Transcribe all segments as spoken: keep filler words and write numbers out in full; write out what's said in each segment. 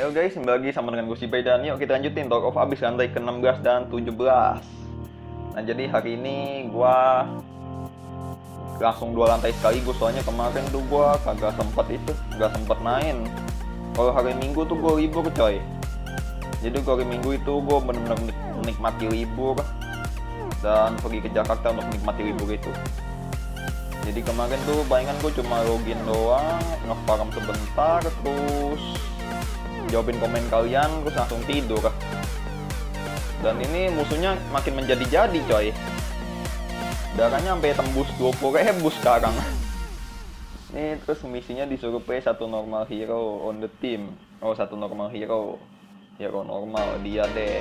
Yo guys, kembali lagi sama dengan gue Sibai dan yuk kita lanjutin Talk of Abyss lantai ke enam belas dan tujuh belas. Nah jadi hari ini gue langsung dua lantai sekaligus, soalnya kemarin tuh gue kagak sempet itu, gak sempet main. Kalau hari Minggu tuh gue libur coy. Jadi hari Minggu itu gue bener-bener menikmati libur dan pergi ke Jakarta untuk menikmati libur itu. Jadi kemarin tuh palingan gue cuma login doang, nge-farm sebentar, terus jawabin komen kalian, terus langsung tidur. Dan ini musuhnya makin menjadi-jadi coy. Darahnya sampai tembus dua puluh ribu sekarang. Ini terus misinya disuruh play satu normal hero on the team. Oh, satu normal hero. Hero normal dia deh.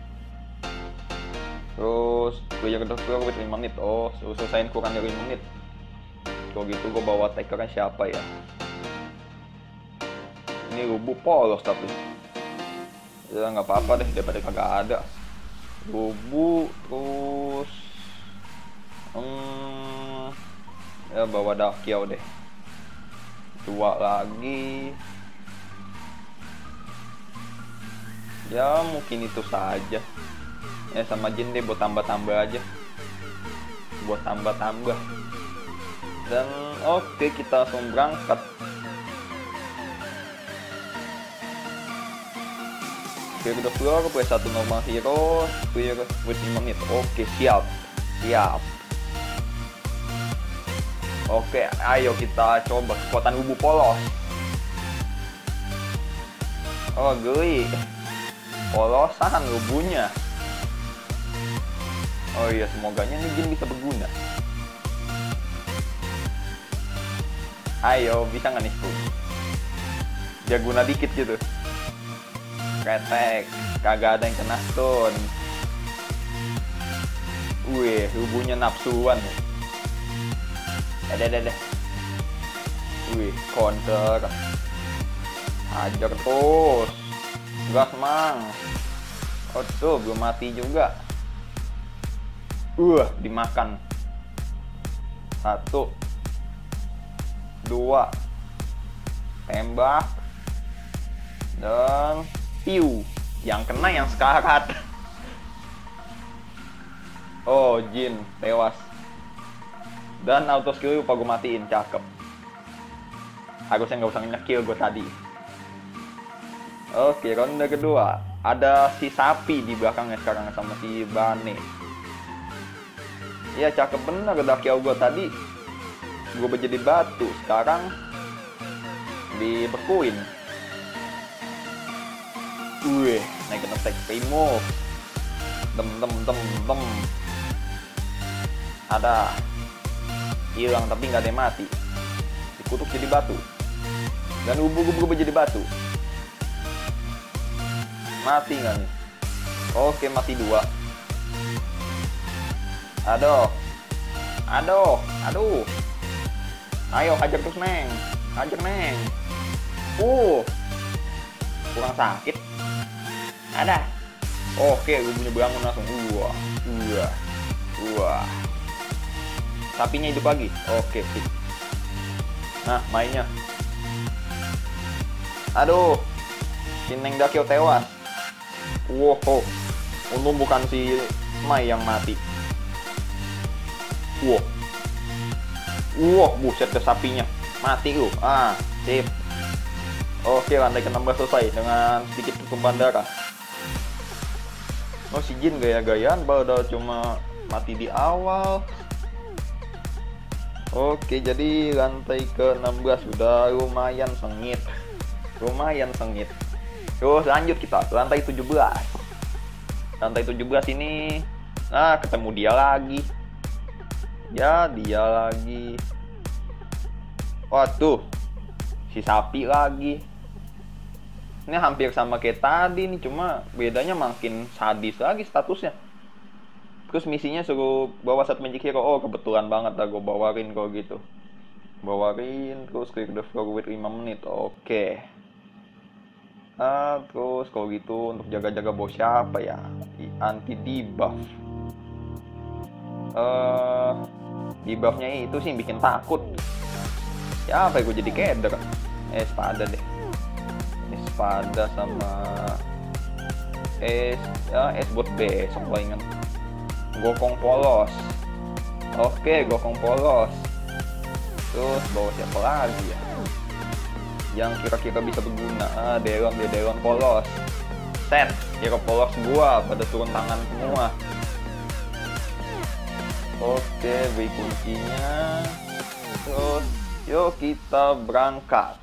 Terus player the floor with lima menit. Oh, suruh selesain kurang dari lima menit. Kalau gitu gue bawa takernya siapa ya? Ini Rubu polos tapi ya nggak apa-apa deh, daripada kagak ada. Rubu terus hmm, ya bawa Dakiao deh, dua lagi ya, mungkin itu saja ya. Sama Jin deh buat tambah-tambah aja, buat tambah-tambah. Dan oke, kita langsung berangkat. Clear the floor, play satu normal hero, clear with lima menit. Oke, siap. Siap. Oke, ayo kita coba kekuatan Ubu polos. Oh, geli. Polosan Ubunya. Oh iya, semoganya nih Jin bisa berguna. Ayo, bisa nggak nih tuh? Dia guna dikit gitu. Kretek, kagak ada yang kena stun. Wih, Ubunya nafsuan. Ada, ada, ada. Wih, counter. Hajar terus. Gas mang. Oh tuh, belum mati juga. Uh, dimakan. Satu. Dua. Tembak. Dan piu, yang kena yang sekarat. Oh, Jin tewas. Dan auto skill lupa gue matiin, cakep. Harusnya nggak usah nge-kill gue tadi. Oke, ronde kedua. Ada si sapi di belakangnya sekarang sama si Bane. Iya, cakep bener Dakiao gue tadi. Gue menjadi batu, sekarang dibekuin. Wih, naik attack remove. Dem dem dem dem. Ada. Hilang tapi nggak ada yang mati. Dikutuk jadi batu. Dan ubu-ubu jadi batu. Mati nggak nih? Oke, mati dua. Aduh. Aduh, aduh. Ayo hajar terus neng. Hajar neng. Uh. Kurang sakit. Ada. Oke, gue punya bangun langsung. Wah, wah, wah. Sapinya hidup lagi. Oke, sip. Nah, mainnya. Aduh, si Neng Dakiao tewas. Wow, oh. Untung bukan si Mai yang mati. Wow, wow, buset ke sapinya. Mati lu. Ah, sip. Oke, lantai ke enam belas selesai dengan sedikit tumpahan darah. Oh, si Jin gaya-gayaan, baru cuma mati di awal. Oke, jadi lantai ke enam belas udah lumayan sengit. Lumayan sengit. Terus lanjut kita ke lantai tujuh belas. Lantai tujuh belas ini, nah ketemu dia lagi. Ya, dia lagi. Waduh, si sapi lagi. Ini hampir sama kayak tadi nih, cuma bedanya makin sadis lagi statusnya. Terus misinya suruh bawa satu magic hero. Oh, kebetulan banget lah gue bawain kalau gitu. Bawain, terus clear the floor with lima menit. Oke. Ah, terus kalau gitu untuk jaga-jaga bos siapa ya? Anti debuff. Eh, uh, debuffnya itu sih yang bikin takut. Ya apa ya, gue jadi keder. Eh, sepada deh. Ini Spada sama es ya es buat besok palingan. Gokong polos. Oke, gokong polos. Terus bawa siapa lagi ya yang kira-kira bisa berguna? Ah, Delon, dia Delon polos. Set, hero polos gua pada turun tangan semua. Oke, beri kuncinya. Terus yuk kita berangkat.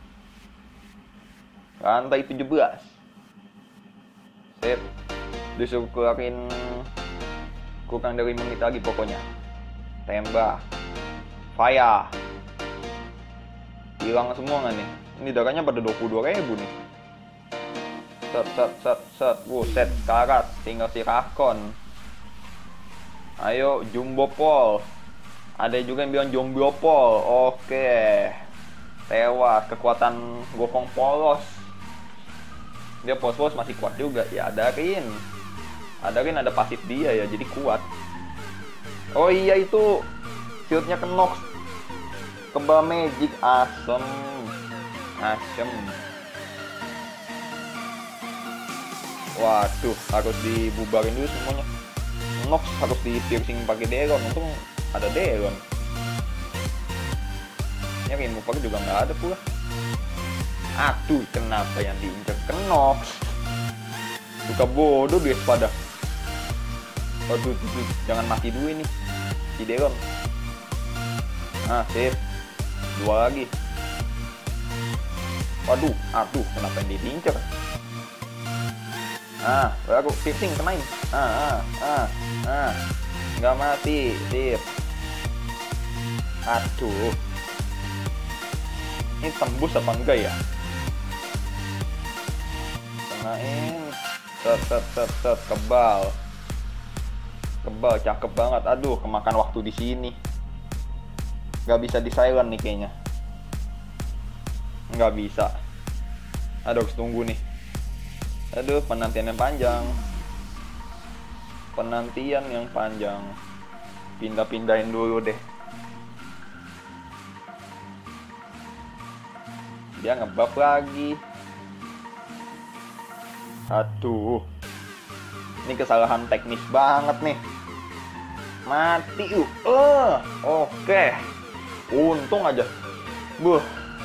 Lantai tujuh belas. Sip. Disuruh keluarin kurang dari menit lagi pokoknya. Tembak. Fire. Hilang semua nggak nih? Ini darahnya pada dua puluh dua ribu nih. Set, set, set, set. Wow, set karat. Tinggal si Rakon. Ayo, Jumbo Pol. Ada juga yang bilang Jumbo Pol. Oke. Tewas. Kekuatan Gokong polos. Dia pos-pos masih kuat juga. Ya, Adarin. Adarin ada pasif dia ya, jadi kuat. Oh iya, itu shieldnya ke Nox. Kebal magic. Asem. Asem. Waduh, harus dibubarin dulu semuanya. Nox harus di piercing pakai Delon. Untung ada Delon. Ini remover juga nggak ada pula. Aduh, kenapa yang diincar ke Nox? Suka bodoh dia Spada. Waduh, tuh, tuh, jangan mati dulu ini si Delon. Ah, sip. Dua lagi. Waduh, aduh, kenapa yang diincar? Ah, baru piercing kenain. Ah, ah, ah, ah. Nggak mati, sip. Aduh. Ini tembus apa enggak ya? Kenain. Set, set, set, set, kebal. Kebal, cakep banget. Aduh, kemakan waktu di sini. Nggak bisa di silent nih kayaknya. Nggak bisa. Aduh, harus tunggu nih. Aduh, penantian yang panjang. Penantian yang panjang. Pindah-pindahin dulu deh. Dia ngebuff lagi. Aduh. Ini kesalahan teknis banget nih. Mati yuk. Uh, Oke. Untung aja. Buh.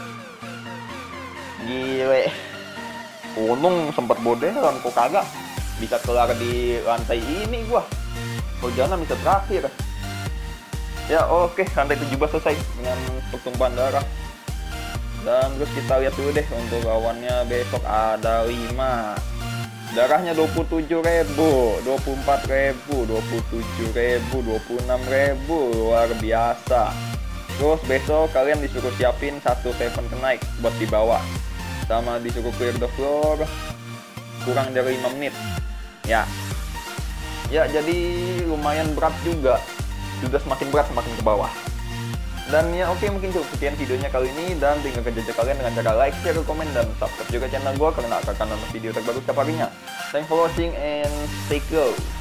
Gile. Untung sempet bodelan, kok kagak bisa kelar di lantai ini gua. Oh, jangan bisa terakhir. Ya oke, lantai tujuh belas selesai dengan pertumpahan darah. Dan terus kita lihat dulu deh untuk lawannya besok ada lima. Darahnya dua puluh tujuh ribu, dua puluh empat ribu, dua puluh tujuh ribu, dua puluh enam ribu. Luar biasa. Terus besok kalian disuruh siapin satu seven kenaik buat dibawa. Sama disuruh clear the floor kurang dari lima menit. Ya. Ya, jadi lumayan berat juga. Sudah semakin berat semakin ke bawah. Dan ya oke, mungkin cukup sekian videonya kali ini. Dan tinggal jejak kalian dengan cara like, share, komen, dan subscribe juga channel gue karena akan nonton video terbaru setiap harinya. Thanks for watching and stay cool.